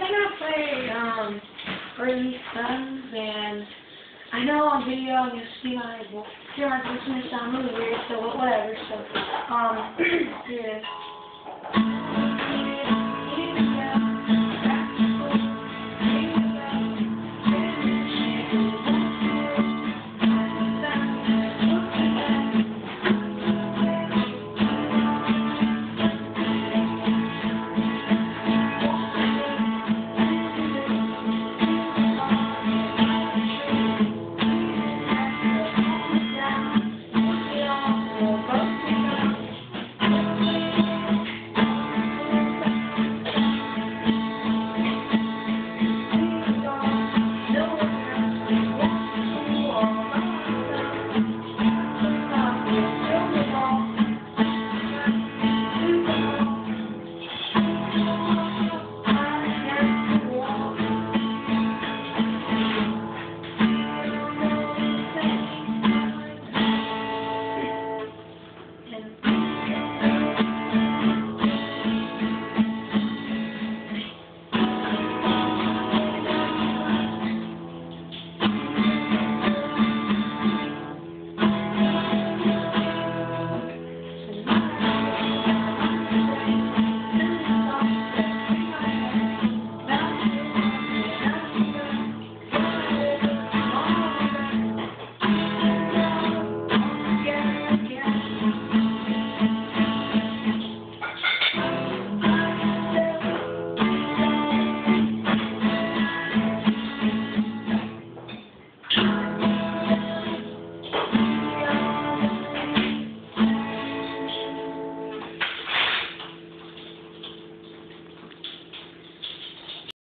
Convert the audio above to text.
we're gonna play Bryce guns, and I know on video you see my voice sound really weird, so whatever. So here it is.